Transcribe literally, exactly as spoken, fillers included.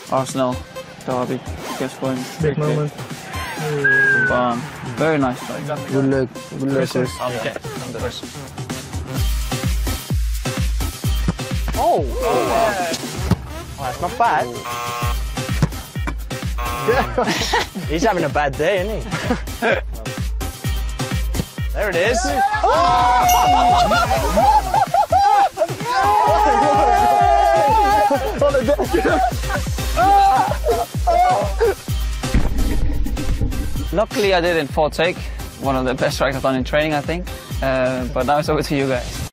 Arsenal derby gets going. Big moment. Bam. Very nice try. Good luck. Good luck, Chris. Okay, I'm the first. Oh! Oh, wow. Oh, that's not bad. He's having a bad day, isn't he? There it is. Luckily, I did it in four take. One of the best strikes I've done in training, I think. Uh, but now it's over to you guys.